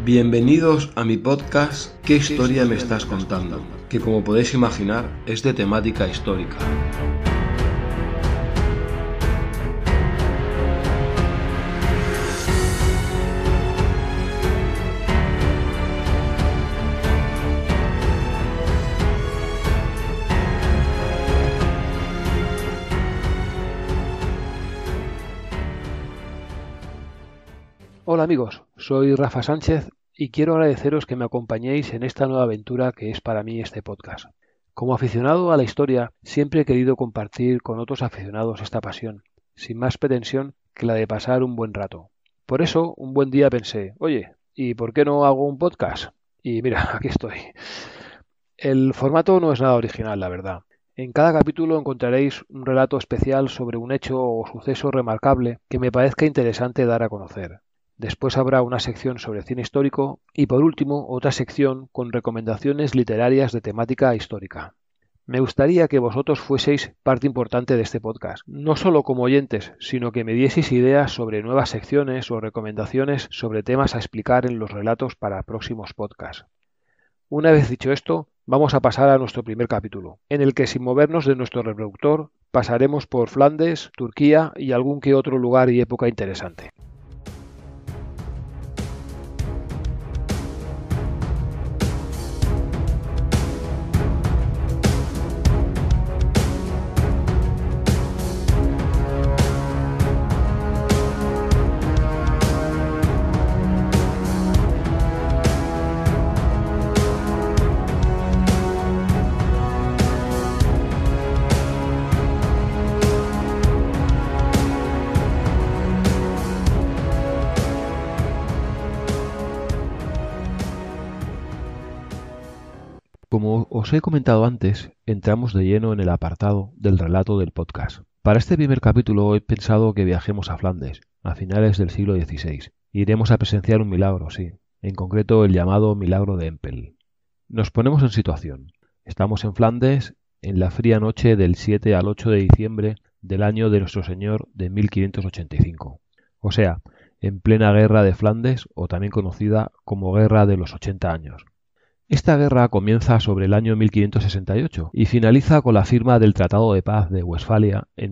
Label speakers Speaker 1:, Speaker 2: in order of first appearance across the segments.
Speaker 1: Bienvenidos a mi podcast ¿Qué historia me estás contando? Que como podéis imaginar es de temática histórica.
Speaker 2: Hola amigos, soy Rafa Sánchez y quiero agradeceros que me acompañéis en esta nueva aventura que es para mí este podcast. Como aficionado a la historia, siempre he querido compartir con otros aficionados esta pasión, sin más pretensión que la de pasar un buen rato. Por eso, un buen día pensé, oye, ¿y por qué no hago un podcast? Y mira, aquí estoy. El formato no es nada original, la verdad. En cada capítulo encontraréis un relato especial sobre un hecho o suceso remarcable que me parezca interesante dar a conocer. Después habrá una sección sobre cine histórico y por último otra sección con recomendaciones literarias de temática histórica. Me gustaría que vosotros fueseis parte importante de este podcast, no solo como oyentes, sino que me dieseis ideas sobre nuevas secciones o recomendaciones sobre temas a explicar en los relatos para próximos podcasts. Una vez dicho esto, vamos a pasar a nuestro primer capítulo, en el que sin movernos de nuestro reproductor pasaremos por Flandes, Turquía y algún que otro lugar y época interesante.
Speaker 3: Como os he comentado antes, entramos de lleno en el apartado del relato del podcast. Para este primer capítulo he pensado que viajemos a Flandes, a finales del siglo XVI. Iremos a presenciar un milagro, sí, en concreto el llamado milagro de Empel. Nos ponemos en situación. Estamos en Flandes en la fría noche del 7 al 8 de diciembre del año de nuestro Señor de 1585. O sea, en plena guerra de Flandes, o también conocida como Guerra de los 80 años. Esta guerra comienza sobre el año 1568 y finaliza con la firma del Tratado de Paz de Westfalia en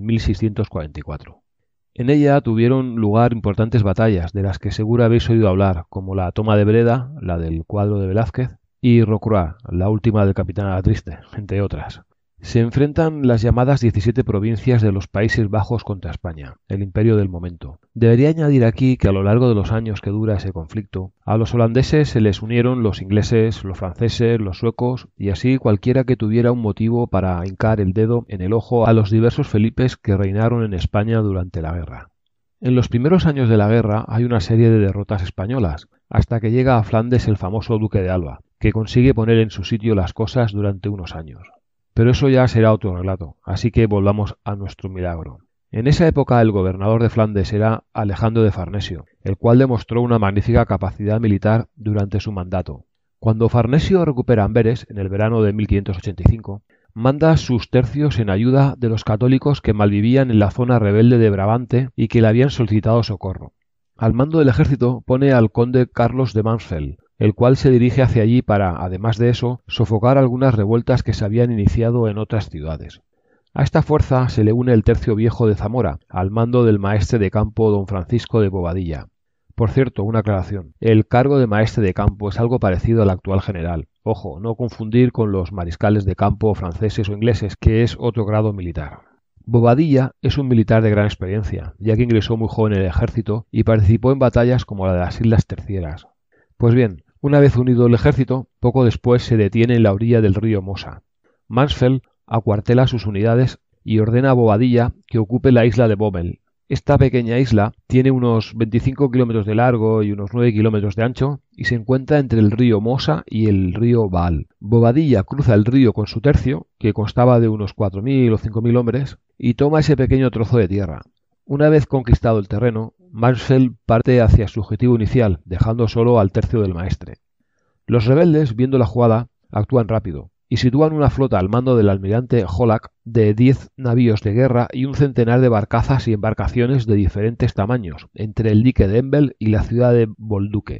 Speaker 3: 1644. En ella tuvieron lugar importantes batallas de las que seguro habéis oído hablar, como la toma de Breda, la del cuadro de Velázquez, y Rocroi, la última del capitán Alatriste, entre otras. Se enfrentan las llamadas 17 provincias de los Países Bajos contra España, el imperio del momento. Debería añadir aquí que a lo largo de los años que dura ese conflicto, a los holandeses se les unieron los ingleses, los franceses, los suecos y así cualquiera que tuviera un motivo para hincar el dedo en el ojo a los diversos Felipes que reinaron en España durante la guerra. En los primeros años de la guerra hay una serie de derrotas españolas, hasta que llega a Flandes el famoso Duque de Alba, que consigue poner en su sitio las cosas durante unos años. Pero eso ya será otro relato, así que volvamos a nuestro milagro. En esa época el gobernador de Flandes era Alejandro de Farnesio, el cual demostró una magnífica capacidad militar durante su mandato. Cuando Farnesio recupera Amberes, en el verano de 1585, manda sus tercios en ayuda de los católicos que malvivían en la zona rebelde de Brabante y que le habían solicitado socorro. Al mando del ejército pone al conde Carlos de Mansfeld, el cual se dirige hacia allí para, además de eso, sofocar algunas revueltas que se habían iniciado en otras ciudades. A esta fuerza se le une el tercio viejo de Zamora, al mando del maestre de campo don Francisco de Bobadilla. Por cierto, una aclaración, el cargo de maestre de campo es algo parecido al actual general. Ojo, no confundir con los mariscales de campo franceses o ingleses, que es otro grado militar. Bobadilla es un militar de gran experiencia, ya que ingresó muy joven en el ejército y participó en batallas como la de las Islas Tercieras. Pues bien, una vez unido el ejército, poco después se detiene en la orilla del río Mosa. Mansfeld acuartela sus unidades y ordena a Bobadilla que ocupe la isla de Bommel. Esta pequeña isla tiene unos 25 kilómetros de largo y unos 9 kilómetros de ancho y se encuentra entre el río Mosa y el río Vaal. Bobadilla cruza el río con su tercio, que constaba de unos 4.000 o 5.000 hombres, y toma ese pequeño trozo de tierra. Una vez conquistado el terreno, Mansfeld parte hacia su objetivo inicial, dejando solo al tercio del maestre. Los rebeldes, viendo la jugada, actúan rápido y sitúan una flota al mando del almirante Holac de 10 navíos de guerra y un centenar de barcazas y embarcaciones de diferentes tamaños, entre el dique de Embel y la ciudad de Bolduque.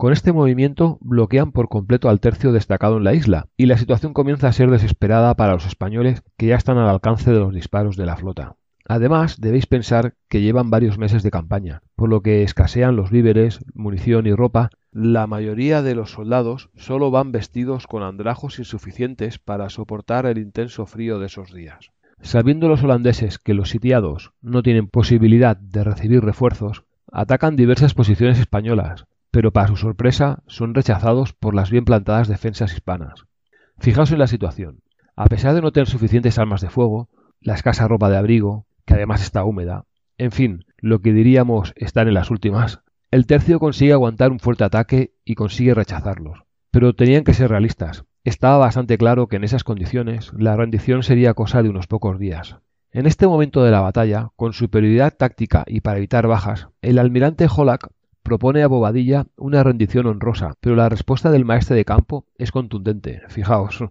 Speaker 3: Con este movimiento bloquean por completo al tercio destacado en la isla, y la situación comienza a ser desesperada para los españoles que ya están al alcance de los disparos de la flota. Además, debéis pensar que llevan varios meses de campaña, por lo que escasean los víveres, munición y ropa. La mayoría de los soldados solo van vestidos con andrajos insuficientes para soportar el intenso frío de esos días. Sabiendo los holandeses que los sitiados no tienen posibilidad de recibir refuerzos, atacan diversas posiciones españolas, pero para su sorpresa son rechazados por las bien plantadas defensas hispanas. Fijaos en la situación. A pesar de no tener suficientes armas de fuego, la escasa ropa de abrigo, que además está húmeda, en fin, lo que diríamos estar en las últimas, el tercio consigue aguantar un fuerte ataque y consigue rechazarlos. Pero tenían que ser realistas. Estaba bastante claro que en esas condiciones la rendición sería cosa de unos pocos días. En este momento de la batalla, con superioridad táctica y para evitar bajas, el almirante Holack propone a Bobadilla una rendición honrosa, pero la respuesta del maestre de campo es contundente. Fijaos.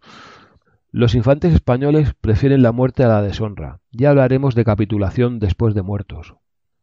Speaker 3: Los infantes españoles prefieren la muerte a la deshonra. Ya hablaremos de capitulación después de muertos.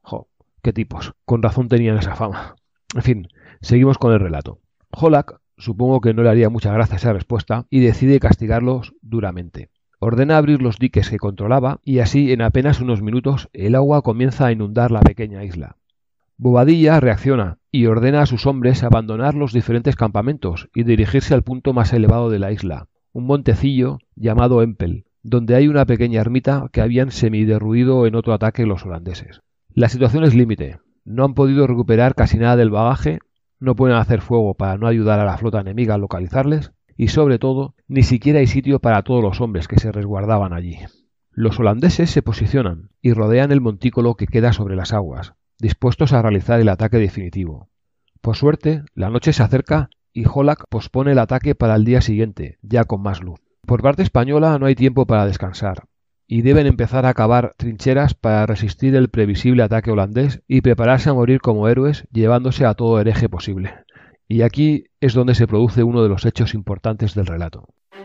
Speaker 3: ¡Qué tipos! Con razón tenían esa fama. En fin, seguimos con el relato. Holack, supongo que no le haría mucha gracia esa respuesta, y decide castigarlos duramente. Ordena abrir los diques que controlaba, y así en apenas unos minutos el agua comienza a inundar la pequeña isla. Bobadilla reacciona y ordena a sus hombres abandonar los diferentes campamentos y dirigirse al punto más elevado de la isla, un montecillo llamado Empel, donde hay una pequeña ermita que habían semiderruido en otro ataque los holandeses. La situación es límite. No han podido recuperar casi nada del bagaje, no pueden hacer fuego para no ayudar a la flota enemiga a localizarles y, sobre todo, ni siquiera hay sitio para todos los hombres que se resguardaban allí. Los holandeses se posicionan y rodean el montículo que queda sobre las aguas, dispuestos a realizar el ataque definitivo. Por suerte, la noche se acerca y Holack pospone el ataque para el día siguiente, ya con más luz. Por parte española no hay tiempo para descansar, y deben empezar a cavar trincheras para resistir el previsible ataque holandés y prepararse a morir como héroes llevándose a todo hereje posible. Y aquí es donde se produce uno de los hechos importantes del relato.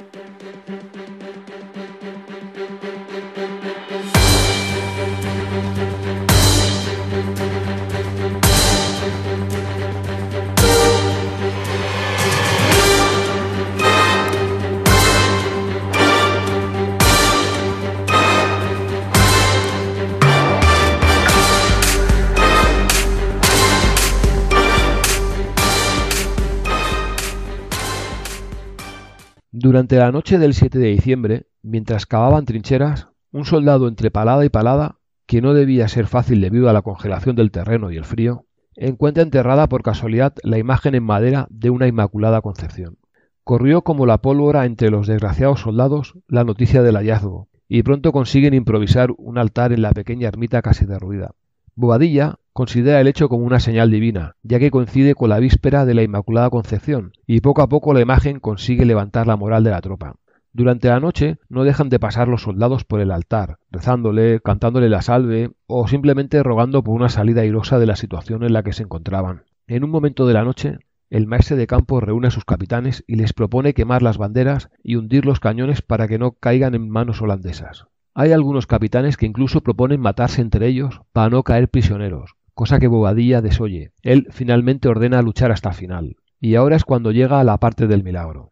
Speaker 3: Durante la noche del 7 de diciembre, mientras cavaban trincheras, un soldado entre palada y palada, que no debía ser fácil debido a la congelación del terreno y el frío, encuentra enterrada por casualidad la imagen en madera de una Inmaculada Concepción. Corrió como la pólvora entre los desgraciados soldados la noticia del hallazgo, y pronto consiguen improvisar un altar en la pequeña ermita casi derruida. Bobadilla considera el hecho como una señal divina, ya que coincide con la víspera de la Inmaculada Concepción, y poco a poco la imagen consigue levantar la moral de la tropa. Durante la noche no dejan de pasar los soldados por el altar, rezándole, cantándole la salve, o simplemente rogando por una salida airosa de la situación en la que se encontraban. En un momento de la noche, el maestre de campo reúne a sus capitanes y les propone quemar las banderas y hundir los cañones para que no caigan en manos holandesas. Hay algunos capitanes que incluso proponen matarse entre ellos para no caer prisioneros, cosa que Bobadilla desoye. Él finalmente ordena luchar hasta el final. Y ahora es cuando llega la parte del milagro.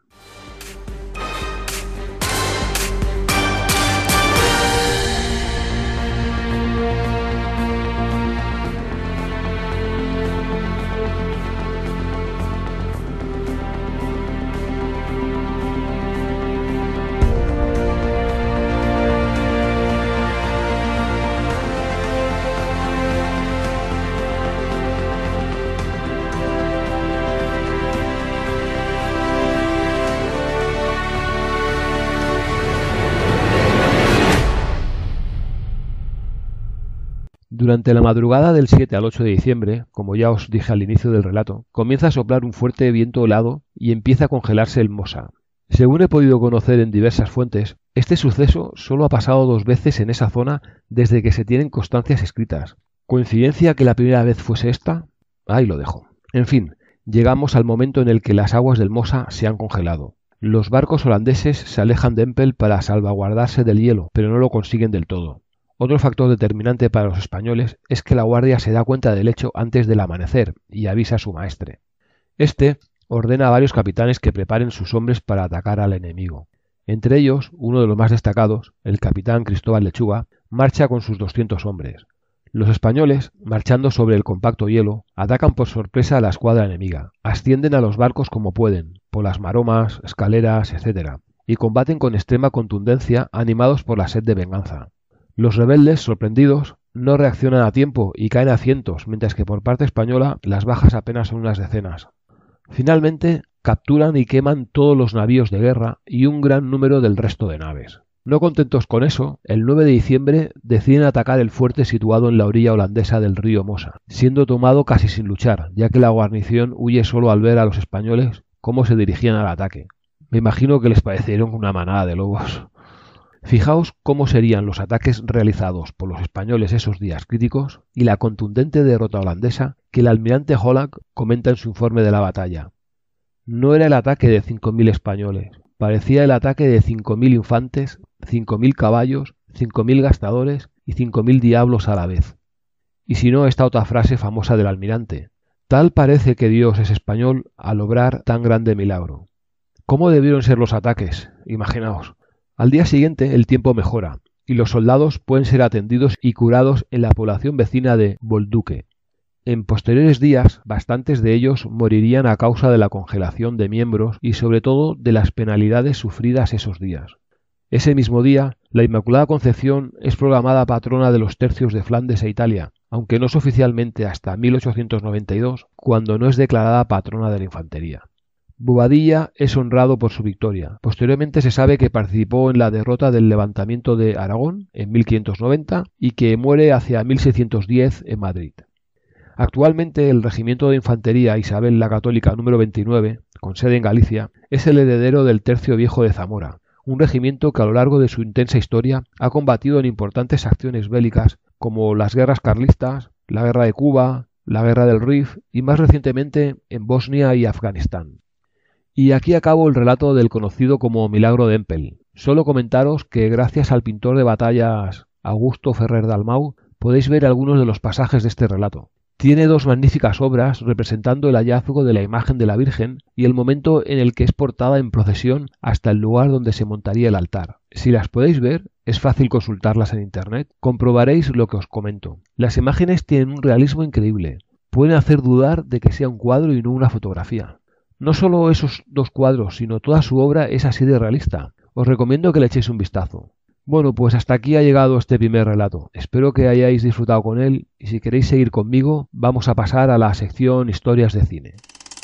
Speaker 3: Durante la madrugada del 7 al 8 de diciembre, como ya os dije al inicio del relato, comienza a soplar un fuerte viento helado y empieza a congelarse el Mosa. Según he podido conocer en diversas fuentes, este suceso solo ha pasado 2 veces en esa zona desde que se tienen constancias escritas. ¿Coincidencia que la primera vez fuese esta? Ahí lo dejo. En fin, llegamos al momento en el que las aguas del Mosa se han congelado. Los barcos holandeses se alejan de Empel para salvaguardarse del hielo, pero no lo consiguen del todo. Otro factor determinante para los españoles es que la guardia se da cuenta del hecho antes del amanecer y avisa a su maestre. Este ordena a varios capitanes que preparen sus hombres para atacar al enemigo. Entre ellos, uno de los más destacados, el capitán Cristóbal Lechuga, marcha con sus 200 hombres. Los españoles, marchando sobre el compacto hielo, atacan por sorpresa a la escuadra enemiga, ascienden a los barcos como pueden, por las maromas, escaleras, etc., y combaten con extrema contundencia, animados por la sed de venganza. Los rebeldes, sorprendidos, no reaccionan a tiempo y caen a cientos, mientras que por parte española las bajas apenas son unas decenas. Finalmente, capturan y queman todos los navíos de guerra y un gran número del resto de naves. No contentos con eso, el 9 de diciembre deciden atacar el fuerte situado en la orilla holandesa del río Mosa, siendo tomado casi sin luchar, ya que la guarnición huye solo al ver a los españoles cómo se dirigían al ataque. Me imagino que les parecieron una manada de lobos. Fijaos cómo serían los ataques realizados por los españoles esos días críticos y la contundente derrota holandesa que el almirante Hollack comenta en su informe de la batalla. No era el ataque de 5.000 españoles, parecía el ataque de 5.000 infantes, 5.000 caballos, 5.000 gastadores y 5.000 diablos a la vez. Y si no, esta otra frase famosa del almirante: tal parece que Dios es español al obrar tan grande milagro. ¿Cómo debieron ser los ataques? Imaginaos. Al día siguiente el tiempo mejora y los soldados pueden ser atendidos y curados en la población vecina de Bolduque. En posteriores días, bastantes de ellos morirían a causa de la congelación de miembros y sobre todo de las penalidades sufridas esos días. Ese mismo día, la Inmaculada Concepción es proclamada patrona de los tercios de Flandes e Italia, aunque no es oficialmente hasta 1892, cuando no es declarada patrona de la infantería. Bobadilla es honrado por su victoria. Posteriormente se sabe que participó en la derrota del levantamiento de Aragón en 1590 y que muere hacia 1610 en Madrid. Actualmente el Regimiento de Infantería Isabel la Católica número 29, con sede en Galicia, es el heredero del Tercio Viejo de Zamora, un regimiento que a lo largo de su intensa historia ha combatido en importantes acciones bélicas como las guerras carlistas, la guerra de Cuba, la guerra del Rif y más recientemente en Bosnia y Afganistán. Y aquí acabo el relato del conocido como Milagro de Empel. Solo comentaros que gracias al pintor de batallas Augusto Ferrer Dalmau podéis ver algunos de los pasajes de este relato. Tiene dos magníficas obras representando el hallazgo de la imagen de la Virgen y el momento en el que es portada en procesión hasta el lugar donde se montaría el altar. Si las podéis ver, es fácil consultarlas en internet, comprobaréis lo que os comento. Las imágenes tienen un realismo increíble, pueden hacer dudar de que sea un cuadro y no una fotografía. No solo esos dos cuadros, sino toda su obra es así de realista. Os recomiendo que le echéis un vistazo. Bueno, pues hasta aquí ha llegado este primer relato. Espero que hayáis disfrutado con él y si queréis seguir conmigo, vamos a pasar a la sección Historias de Cine.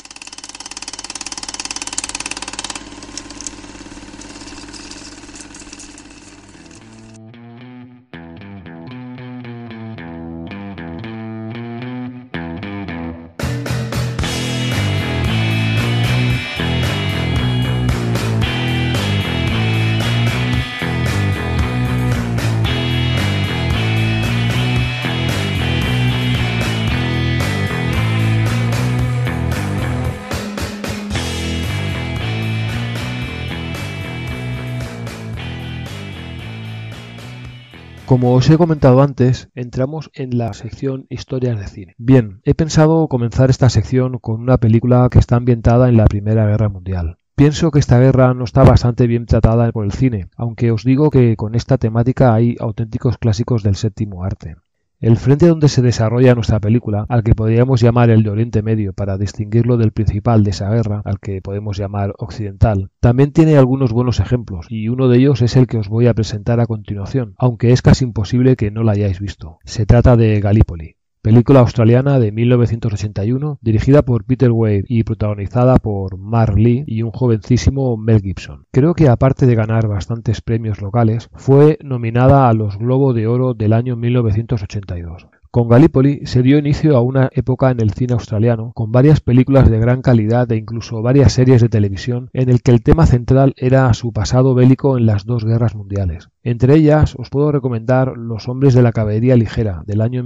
Speaker 3: Como os he comentado antes, entramos en la sección Historias de Cine. Bien, he pensado comenzar esta sección con una película que está ambientada en la Primera Guerra Mundial. Pienso que esta guerra no está bastante bien tratada por el cine, aunque os digo que con esta temática hay auténticos clásicos del séptimo arte. El frente donde se desarrolla nuestra película, al que podríamos llamar el de Oriente Medio para distinguirlo del principal de esa guerra, al que podemos llamar occidental, también tiene algunos buenos ejemplos, y uno de ellos es el que os voy a presentar a continuación, aunque es casi imposible que no la hayáis visto. Se trata de Gallipoli, película australiana de 1981, dirigida por Peter Weir y protagonizada por Mark Lee y un jovencísimo Mel Gibson. Creo que aparte de ganar bastantes premios locales, fue nominada a los Globo de Oro del año 1982. Con Gallipoli se dio inicio a una época en el cine australiano, con varias películas de gran calidad e incluso varias series de televisión en el que el tema central era su pasado bélico en las dos guerras mundiales.
Speaker 2: Entre ellas os puedo recomendar Los hombres de la caballería ligera, del año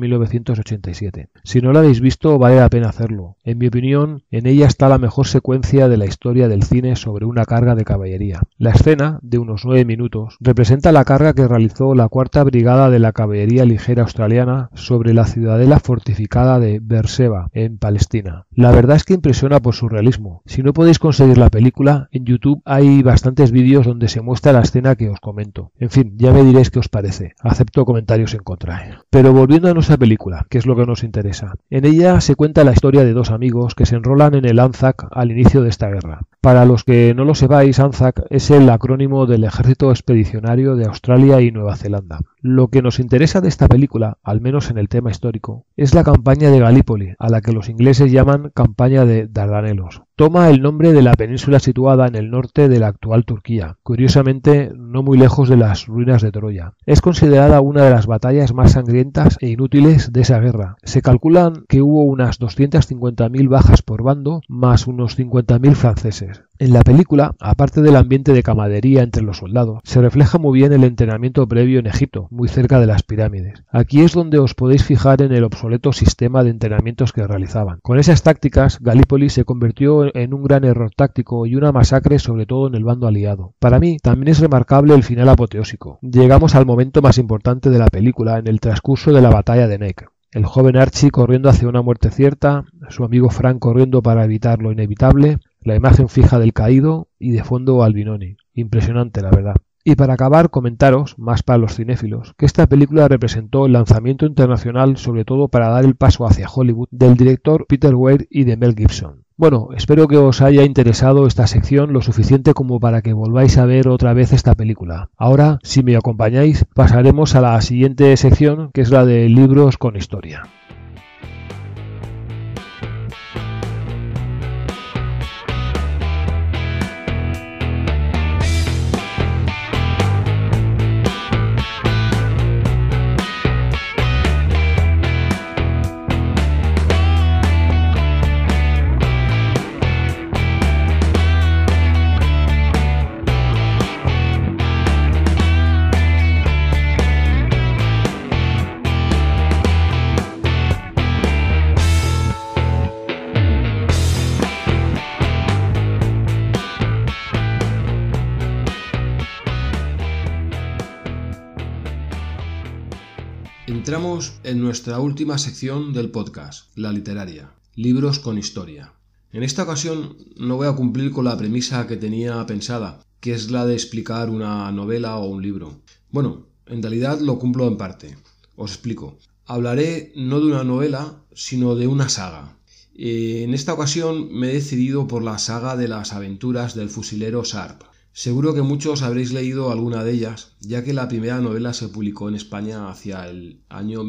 Speaker 2: 1987. Si no la habéis visto, vale la pena hacerlo. En mi opinión, en ella está la mejor secuencia de la historia del cine sobre una carga de caballería. La escena, de unos 9 minutos, representa la carga que realizó la 4ª Brigada de la Caballería Ligera Australiana sobre la ciudadela fortificada de Beerseba, en Palestina. La verdad es que impresiona por su realismo. Si no podéis conseguir la película, en YouTube hay bastantes vídeos donde se muestra la escena que os comento. En fin, ya me diréis qué os parece. Acepto comentarios en contra. Pero volviendo a nuestra película, que es lo que nos interesa. En ella se cuenta la historia de 2 amigos que se enrolan en el ANZAC al inicio de esta guerra. Para los que no lo sepáis, ANZAC es el acrónimo del Ejército Expedicionario de Australia y Nueva Zelanda. Lo que nos interesa de esta película, al menos en el tema histórico, es la campaña de Galípoli, a la que los ingleses llaman campaña de Dardanelos. Toma el nombre de la península situada en el norte de la actual Turquía, curiosamente no muy lejos de las ruinas de Troya. Es considerada una de las batallas más sangrientas e inútiles de esa guerra. Se calculan que hubo unas 250.000 bajas por bando, más unos 50.000 franceses. En la película, aparte del ambiente de camaradería entre los soldados, se refleja muy bien el entrenamiento previo en Egipto, muy cerca de las pirámides. Aquí es donde os podéis fijar en el obsoleto sistema de entrenamientos que realizaban. Con esas tácticas, Galípoli se convirtió en un gran error táctico y una masacre sobre todo en el bando aliado. Para mí, también es remarcable el final apoteósico. Llegamos al momento más importante de la película en el transcurso de la batalla de Neck. El joven Archie corriendo hacia una muerte cierta, su amigo Frank corriendo para evitar lo inevitable, la imagen fija del caído y de fondo Albinoni. Impresionante, la verdad. Y para acabar, comentaros, más para los cinéfilos, que esta película representó el lanzamiento internacional, sobre todo para dar el paso hacia Hollywood, del director Peter Weir y de Mel Gibson. Bueno, espero que os haya interesado esta sección lo suficiente como para que volváis a ver otra vez esta película. Ahora, si me acompañáis, pasaremos a la siguiente sección, que es la de libros con historia.
Speaker 1: Entramos en nuestra última sección del podcast, la literaria, libros con historia. En esta ocasión no voy a cumplir con la premisa que tenía pensada, que es la de explicar una novela o un libro. Bueno, en realidad lo cumplo en parte. Os explico. Hablaré no de una novela, sino de una saga. En esta ocasión me he decidido por la saga de las aventuras del fusilero Sharp. Seguro que muchos habréis leído alguna de ellas, ya que la primera novela se publicó en España hacia el año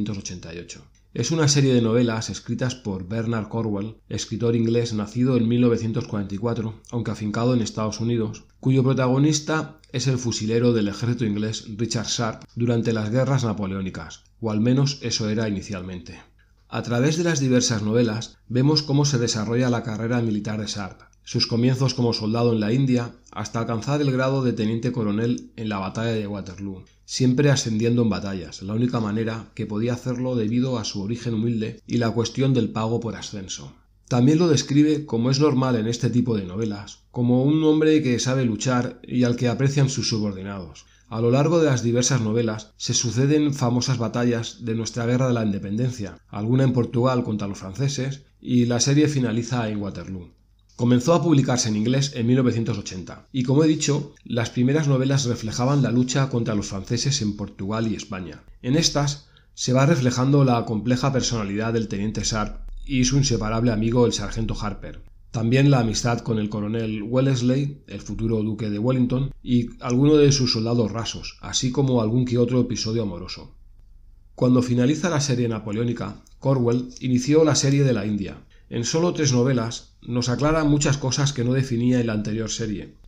Speaker 1: 1988. Es una serie de novelas escritas por Bernard Cornwell, escritor inglés nacido en 1944, aunque afincado en Estados Unidos, cuyo protagonista es el fusilero del ejército inglés Richard Sharp durante las guerras napoleónicas, o al menos eso era inicialmente. A través de las diversas novelas vemos cómo se desarrolla la carrera militar de Sharp, sus comienzos como soldado en la India, hasta alcanzar el grado de teniente coronel en la batalla de Waterloo, siempre ascendiendo en batallas, la única manera que podía hacerlo debido a su origen humilde y la cuestión del pago por ascenso. También lo describe, como es normal en este tipo de novelas, como un hombre que sabe luchar y al que aprecian sus subordinados. A lo largo de las diversas novelas se suceden famosas batallas de nuestra guerra de la independencia, alguna en Portugal contra los franceses, y la serie finaliza en Waterloo. Comenzó a publicarse en inglés en 1980 y, como he dicho, las primeras novelas reflejaban la lucha contra los franceses en Portugal y España. En estas se va reflejando la compleja personalidad del teniente Sharp y su inseparable amigo el sargento Harper. También la amistad con el coronel Wellesley, el futuro duque de Wellington, y alguno de sus soldados rasos, así como algún que otro episodio amoroso. Cuando finaliza la serie napoleónica, Cornwell inició la serie de la India. En solo 3 novelas nos aclara muchas cosas que no definía en la anterior serie.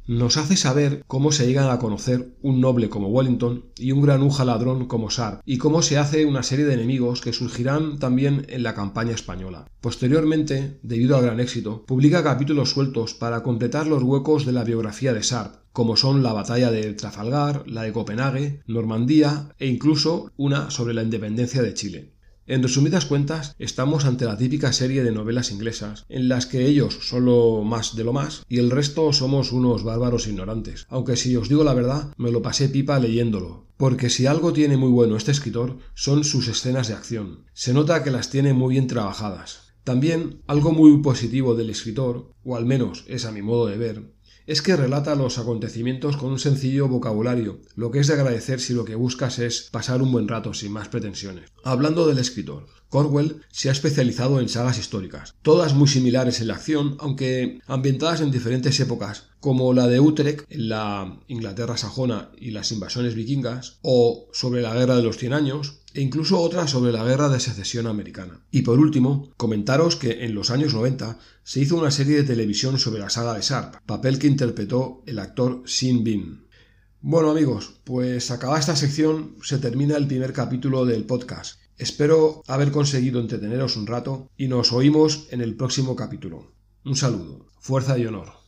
Speaker 1: Nos hace saber cómo se llegan a conocer un noble como Wellington y un granuja ladrón como Sharp, y cómo se hace una serie de enemigos que surgirán también en la campaña española. Posteriormente, debido al gran éxito, publica capítulos sueltos para completar los huecos de la biografía de Sharp, como son la batalla de Trafalgar, la de Copenhague, Normandía e incluso una sobre la independencia de Chile. En resumidas cuentas, estamos ante la típica serie de novelas inglesas, en las que ellos son lo más de lo más y el resto somos unos bárbaros ignorantes, aunque si os digo la verdad, me lo pasé pipa leyéndolo, porque si algo tiene muy bueno este escritor son sus escenas de acción. Se nota que las tiene muy bien trabajadas. También, algo muy positivo del escritor, o al menos es a mi modo de ver, es que relata los acontecimientos con un sencillo vocabulario, lo que es de agradecer si lo que buscas es pasar un buen rato sin más pretensiones. Hablando del escritor, Cornwell se ha especializado en sagas históricas, todas muy similares en la acción, aunque ambientadas en diferentes épocas, como la de Utrecht en la Inglaterra sajona y las invasiones vikingas, o sobre la Guerra de los 100 años, e incluso otras sobre la Guerra de Secesión americana. Y por último, comentaros que en los años 90 se hizo una serie de televisión sobre la saga de Sharp, papel que interpretó el actor Sean Bean. Bueno amigos, pues acabada esta sección se termina el primer capítulo del podcast. Espero haber conseguido entreteneros un rato y nos oímos en el próximo capítulo. Un saludo, fuerza y honor.